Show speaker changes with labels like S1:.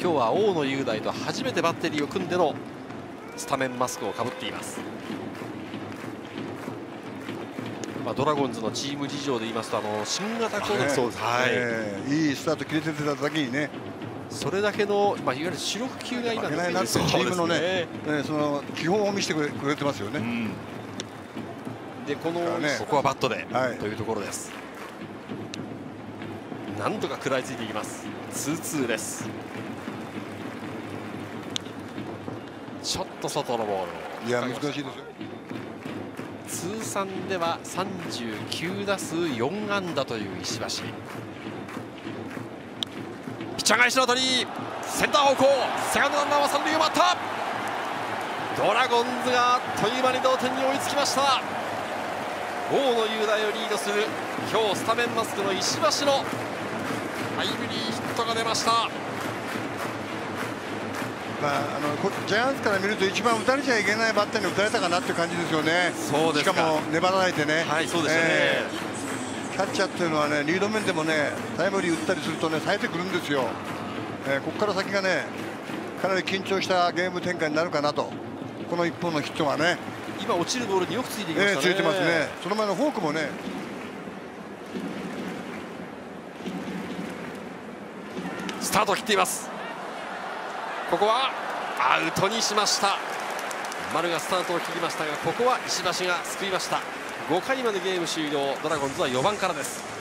S1: 今日は大野雄大と初めてバッテリーを組んでのスタメンマスクをかぶっています。ドラゴンズのチーム事情で言いますと、新型コロナ、
S2: いいスタート切れてただけにね、
S1: それだけの、いわゆる主力級が今
S2: なってチームのね、その基本を見せてくれてますよね。
S1: でここはバットで、というところです。なんとか食らいついていきます。2-2です。ちょっと外のボール。
S2: いや難しいですよ。
S1: 通算では39打数4安打という石橋。ピッチャー返しの当たり、センター方向、セカンドランナーは三塁を回った。ドラゴンズがあっという間に同点に追いつきました。大野雄大をリードする今日スタメンマスクの石橋のタイムリーヒットが出ました。
S2: ジャイアンツから見ると一番打たれちゃいけないバッターに打たれたかなっていう感じですよね。
S1: そうですか。
S2: しかも粘らないでね。
S1: そうでしたね。
S2: キャッチャーっていうのはね、リード面でもね、タイムリー打ったりするとね、冴えてくるんですよ。ここから先がね、かなり緊張したゲーム展開になるかなと。この一本のヒットはね。
S1: 今落ちるボールによくついていきましたね。
S2: ついてますね。その前のフォークもね。
S1: スタートを切っています。ここはアウトにしました。丸がスタートを切りましたが、ここは石橋が救いました。5回までゲーム終了。ドラゴンズは4番からです。